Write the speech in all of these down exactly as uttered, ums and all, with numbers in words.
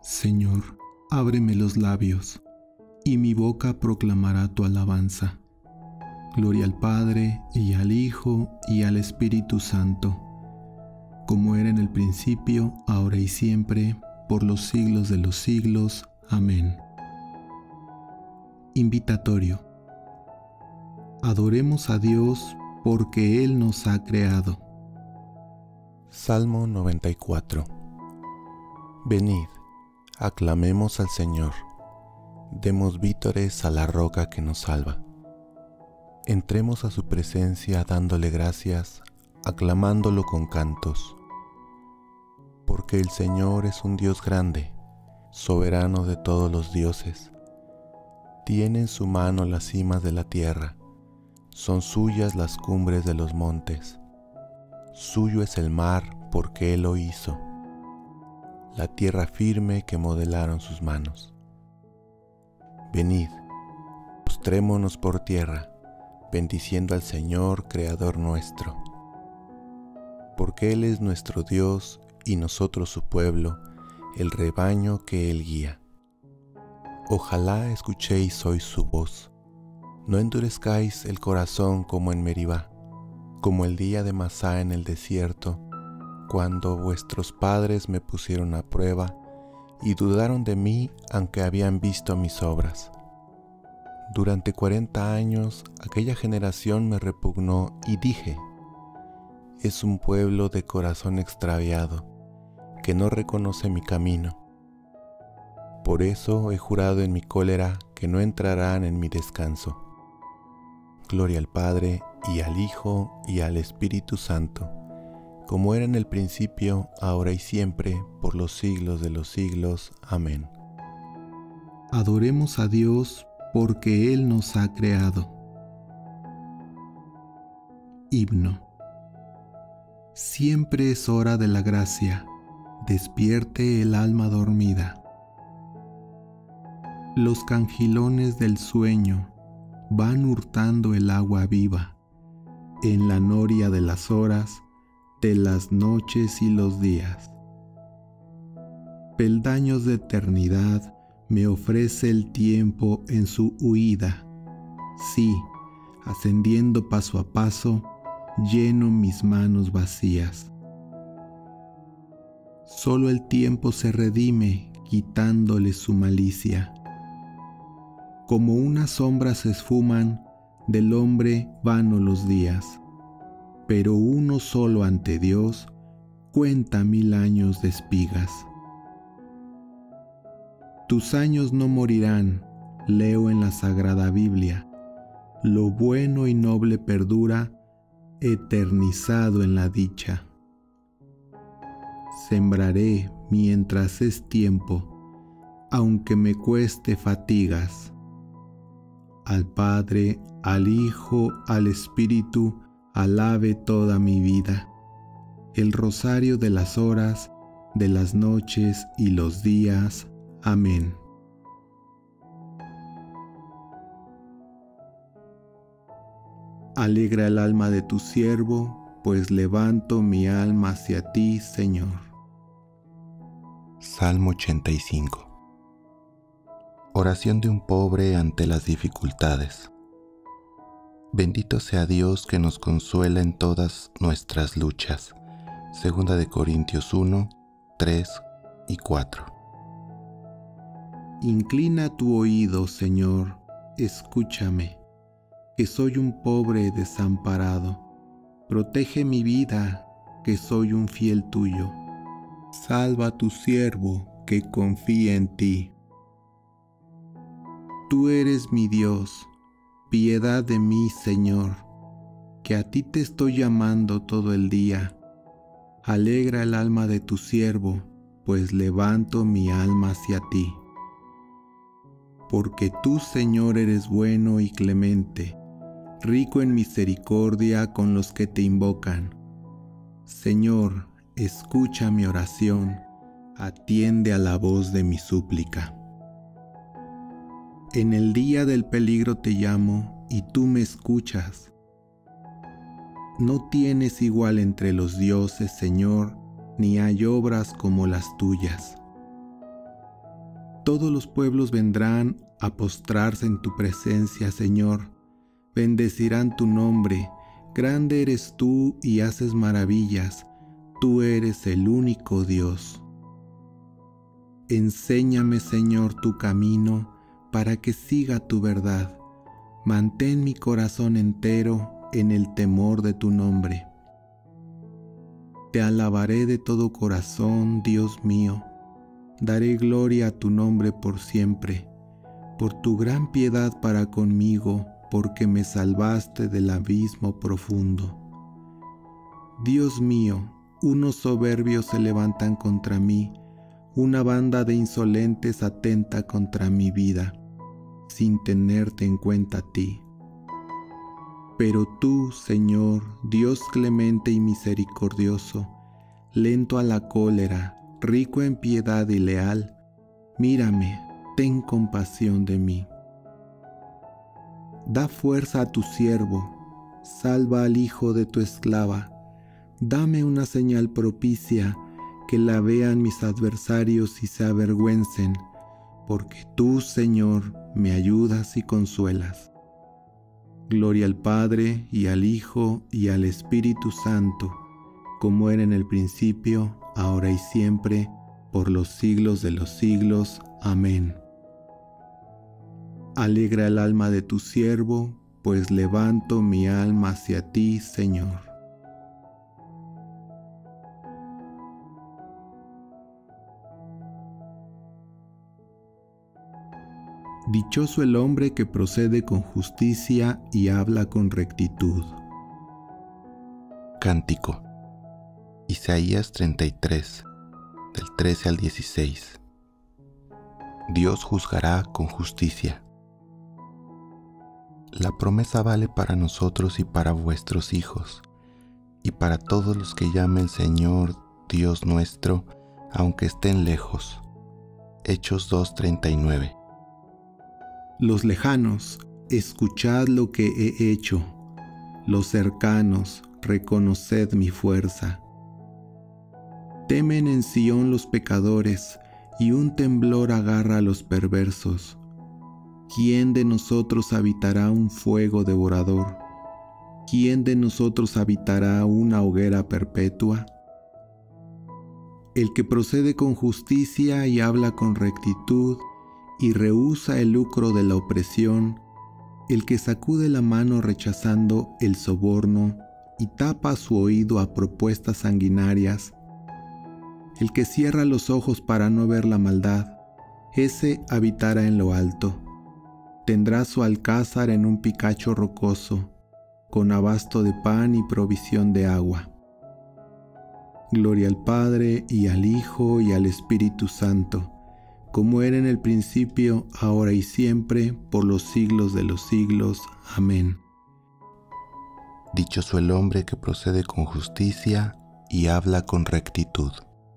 Señor, ábreme los labios, y mi boca proclamará tu alabanza. Gloria al Padre, y al Hijo, y al Espíritu Santo, como era en el principio, ahora y siempre, por los siglos de los siglos. Amén. Invitatorio. Adoremos a Dios porque Él nos ha creado. Salmo noventa y cuatro. Venid, aclamemos al Señor, demos vítores a la roca que nos salva. Entremos a su presencia dándole gracias, aclamándolo con cantos. Porque el Señor es un Dios grande, soberano de todos los dioses. Tiene en su mano las cimas de la tierra, son suyas las cumbres de los montes. Suyo es el mar porque Él lo hizo, la tierra firme que modelaron sus manos. Venid, postrémonos por tierra, bendiciendo al Señor, Creador nuestro. Porque Él es nuestro Dios y nosotros su pueblo, el rebaño que Él guía. Ojalá escuchéis hoy su voz, no endurezcáis el corazón como en Meribá, como el día de Masá en el desierto, cuando vuestros padres me pusieron a prueba y dudaron de mí aunque habían visto mis obras. Durante cuarenta años aquella generación me repugnó y dije, es un pueblo de corazón extraviado, que no reconoce mi camino. Por eso he jurado en mi cólera que no entrarán en mi descanso. Gloria al Padre, y al Hijo, y al Espíritu Santo, como era en el principio, ahora y siempre, por los siglos de los siglos. Amén. Adoremos a Dios porque Él nos ha creado. Himno. Siempre es hora de la gracia, despierte el alma dormida. Los cangilones del sueño van hurtando el agua viva, en la noria de las horas, de las noches y los días. Peldaños de eternidad me ofrece el tiempo en su huida. Sí, ascendiendo paso a paso, lleno mis manos vacías. Solo el tiempo se redime quitándole su malicia. Como una sombra se esfuman del hombre vano los días, pero uno solo ante Dios cuenta mil años de espigas. Tus años no morirán, leo en la Sagrada Biblia, lo bueno y noble perdura, eternizado en la dicha. Sembraré mientras es tiempo, aunque me cueste fatigas. Al Padre, al Hijo, al Espíritu, alabe toda mi vida. El rosario de las horas, de las noches y los días. Amén. Alegra el alma de tu siervo, pues levanto mi alma hacia ti, Señor. Salmo ochenta y cinco. Oración de un pobre ante las dificultades. Bendito sea Dios que nos consuela en todas nuestras luchas. Segunda de Corintios uno, tres y cuatro. Inclina tu oído, Señor, escúchame, que soy un pobre desamparado. Protege mi vida, que soy un fiel tuyo. Salva a tu siervo, que confía en ti. Tú eres mi Dios, piedad de mí, Señor, que a ti te estoy llamando todo el día. Alegra el alma de tu siervo, pues levanto mi alma hacia ti. Porque tú, Señor, eres bueno y clemente, rico en misericordia con los que te invocan. Señor, escucha mi oración, atiende a la voz de mi súplica. En el día del peligro te llamo y tú me escuchas. No tienes igual entre los dioses, Señor, ni hay obras como las tuyas. Todos los pueblos vendrán a postrarse en tu presencia, Señor. Bendecirán tu nombre. Grande eres tú y haces maravillas. Tú eres el único Dios. Enséñame, Señor, tu camino para que siga tu verdad. Mantén mi corazón entero en el temor de tu nombre. Te alabaré de todo corazón, Dios mío. Daré gloria a tu nombre por siempre, por tu gran piedad para conmigo, porque me salvaste del abismo profundo. Dios mío, unos soberbios se levantan contra mí, una banda de insolentes atenta contra mi vida, sin tenerte en cuenta a ti. Pero tú, Señor, Dios clemente y misericordioso, lento a la cólera, rico en piedad y leal, mírame, ten compasión de mí. Da fuerza a tu siervo, salva al hijo de tu esclava, dame una señal propicia, que la vean mis adversarios y se avergüencen, porque tú, Señor, me ayudas y consuelas. Gloria al Padre, y al Hijo, y al Espíritu Santo, como era en el principio, ahora y siempre, por los siglos de los siglos. Amén. Alegra el alma de tu siervo, pues levanto mi alma hacia ti, Señor. Dichoso el hombre que procede con justicia y habla con rectitud. Cántico. Isaías treinta y tres, del trece al dieciséis. Dios juzgará con justicia. La promesa vale para nosotros y para vuestros hijos, y para todos los que llamen Señor Dios nuestro, aunque estén lejos. Hechos dos treinta y nueve. Los lejanos, escuchad lo que he hecho. Los cercanos, reconoced mi fuerza. Temen en Sión los pecadores, y un temblor agarra a los perversos. ¿Quién de nosotros habitará un fuego devorador? ¿Quién de nosotros habitará una hoguera perpetua? El que procede con justicia y habla con rectitud, y rehúsa el lucro de la opresión, el que sacude la mano rechazando el soborno y tapa su oído a propuestas sanguinarias, el que cierra los ojos para no ver la maldad, ese habitará en lo alto. Tendrá su alcázar en un picacho rocoso, con abasto de pan y provisión de agua. Gloria al Padre, y al Hijo, y al Espíritu Santo, como era en el principio, ahora y siempre, por los siglos de los siglos. Amén. Dichoso el hombre que procede con justicia y habla con rectitud.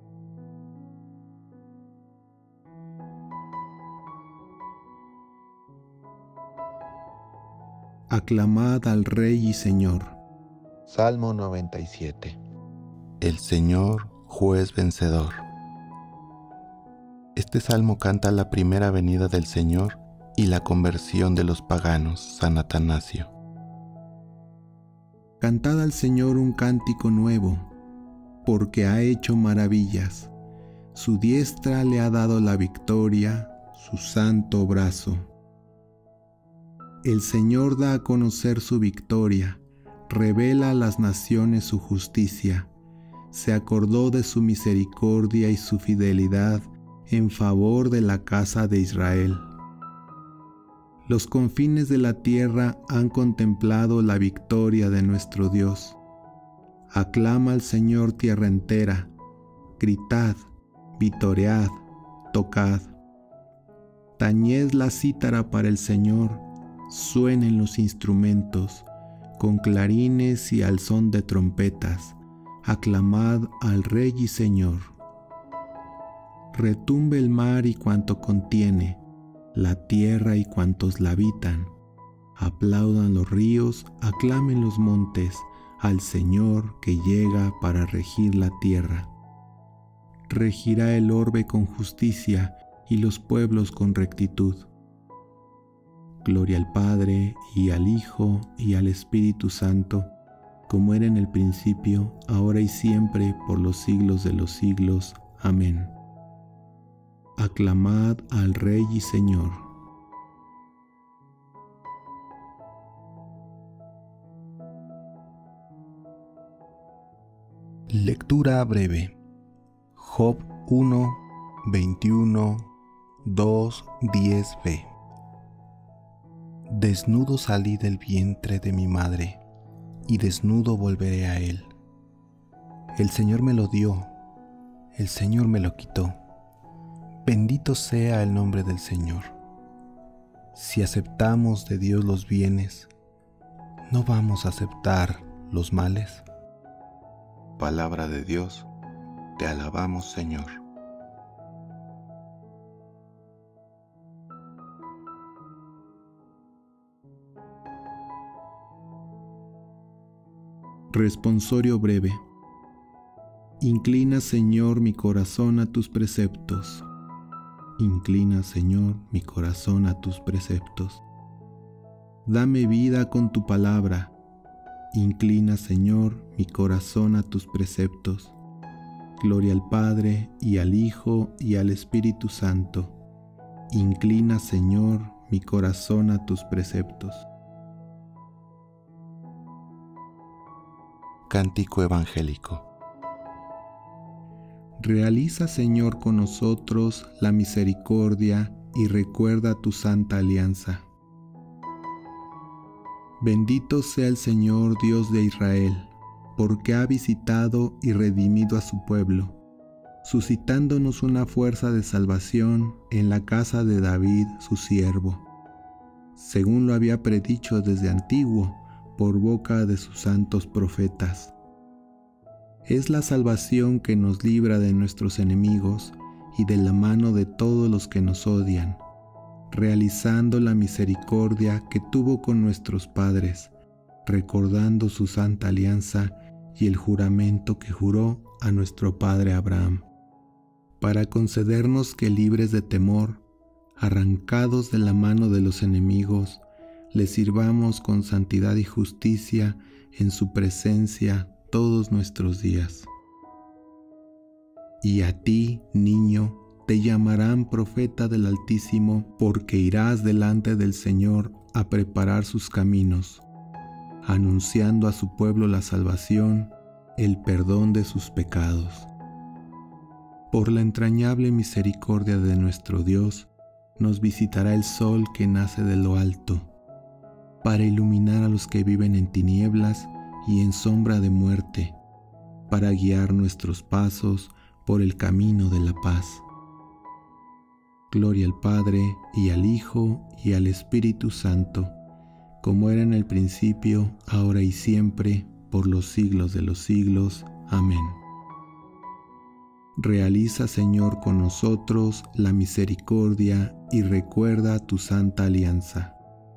Aclamad al Rey y Señor. Salmo noventa y siete. El Señor, juez vencedor. Este salmo canta la primera venida del Señor y la conversión de los paganos. San Atanasio. Cantad al Señor un cántico nuevo, porque ha hecho maravillas. Su diestra le ha dado la victoria, su santo brazo. El Señor da a conocer su victoria, revela a las naciones su justicia. Se acordó de su misericordia y su fidelidad en favor de la casa de Israel. Los confines de la tierra han contemplado la victoria de nuestro Dios. Aclama al Señor tierra entera, gritad, vitoread, tocad. Tañed la cítara para el Señor, suenen los instrumentos, con clarines y al son de trompetas, aclamad al Rey y Señor. Retumbe el mar y cuanto contiene, la tierra y cuantos la habitan. Aplaudan los ríos, aclamen los montes, al Señor que llega para regir la tierra. Regirá el orbe con justicia y los pueblos con rectitud. Gloria al Padre, y al Hijo, y al Espíritu Santo, como era en el principio, ahora y siempre, por los siglos de los siglos. Amén. Aclamad al Rey y Señor. Lectura breve. Job uno, veintiuno, dos, diez b. Desnudo salí del vientre de mi madre, y desnudo volveré a él. El Señor me lo dio, el Señor me lo quitó. Bendito sea el nombre del Señor. Si aceptamos de Dios los bienes, ¿no vamos a aceptar los males? Palabra de Dios, te alabamos, Señor. Responsorio breve. Inclina, Señor, mi corazón a tus preceptos. Inclina, Señor, mi corazón a tus preceptos. Dame vida con tu palabra. Inclina, Señor, mi corazón a tus preceptos. Gloria al Padre, y al Hijo, y al Espíritu Santo. Inclina, Señor, mi corazón a tus preceptos. Cántico evangélico. Realiza, Señor, con nosotros la misericordia y recuerda tu santa alianza. Bendito sea el Señor Dios de Israel, porque ha visitado y redimido a su pueblo, suscitándonos una fuerza de salvación en la casa de David, su siervo, según lo había predicho desde antiguo por boca de sus santos profetas. Es la salvación que nos libra de nuestros enemigos y de la mano de todos los que nos odian, realizando la misericordia que tuvo con nuestros padres, recordando su santa alianza y el juramento que juró a nuestro padre Abraham, para concedernos que, libres de temor, arrancados de la mano de los enemigos, le sirvamos con santidad y justicia en su presencia todos nuestros días. Y a ti, niño, te llamarán profeta del Altísimo, porque irás delante del Señor a preparar sus caminos, anunciando a su pueblo la salvación, el perdón de sus pecados. Por la entrañable misericordia de nuestro Dios, nos visitará el sol que nace de lo alto, para iluminar a los que viven en tinieblas y en sombra de muerte, para guiar nuestros pasos por el camino de la paz. Gloria al Padre, y al Hijo, y al Espíritu Santo, como era en el principio, ahora y siempre, por los siglos de los siglos. Amén. Realiza, Señor, con nosotros la misericordia y recuerda tu santa alianza.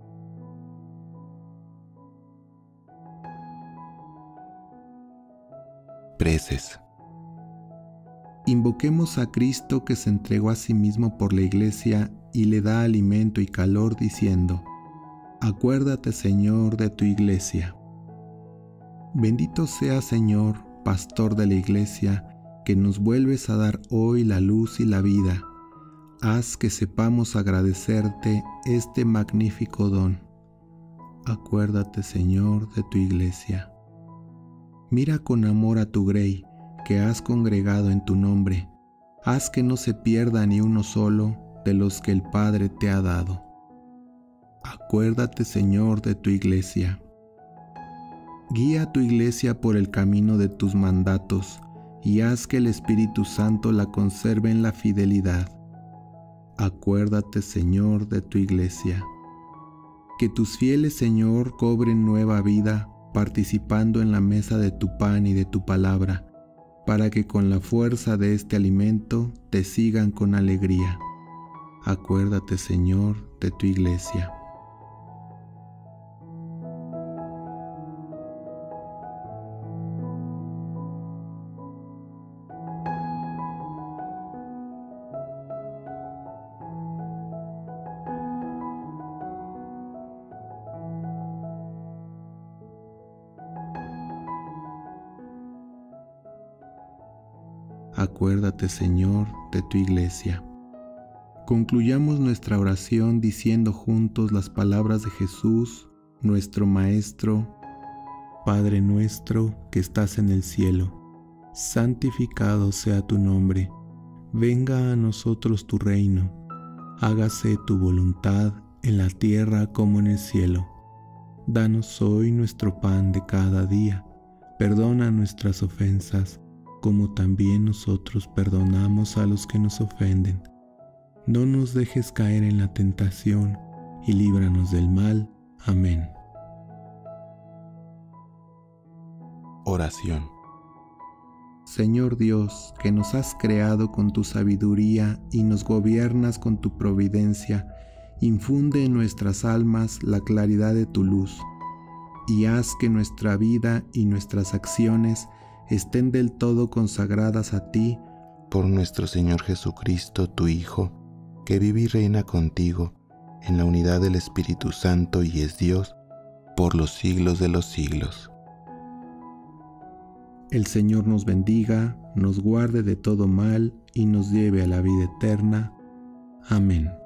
Preces. Invoquemos a Cristo, que se entregó a sí mismo por la Iglesia y le da alimento y calor, diciendo: Acuérdate, Señor, de tu Iglesia. Bendito sea, Señor, Pastor de la Iglesia, que nos vuelves a dar hoy la luz y la vida. Haz que sepamos agradecerte este magnífico don. Acuérdate, Señor, de tu Iglesia. Mira con amor a tu grey, que has congregado en tu nombre. Haz que no se pierda ni uno solo de los que el Padre te ha dado. Acuérdate, Señor, de tu Iglesia. Guía a tu Iglesia por el camino de tus mandatos, y haz que el Espíritu Santo la conserve en la fidelidad. Acuérdate, Señor, de tu Iglesia. Que tus fieles, Señor, cobren nueva vida, participando en la mesa de tu pan y de tu palabra, para que con la fuerza de este alimento te sigan con alegría. Acuérdate, Señor, de tu Iglesia. acuérdate, Señor, de tu iglesia. Concluyamos nuestra oración diciendo juntos las palabras de Jesús, nuestro Maestro. Padre nuestro que estás en el cielo, santificado sea tu nombre. Venga a nosotros tu reino. Hágase tu voluntad en la tierra como en el cielo. Danos hoy nuestro pan de cada día. Perdona nuestras ofensas, como también nosotros perdonamos a los que nos ofenden. No nos dejes caer en la tentación, y líbranos del mal. Amén. Oración. Señor Dios, que nos has creado con tu sabiduría y nos gobiernas con tu providencia, infunde en nuestras almas la claridad de tu luz, y haz que nuestra vida y nuestras acciones estén del todo consagradas a ti, por nuestro Señor Jesucristo, tu Hijo, que vive y reina contigo en la unidad del Espíritu Santo y es Dios, por los siglos de los siglos. El Señor nos bendiga, nos guarde de todo mal y nos lleve a la vida eterna. Amén.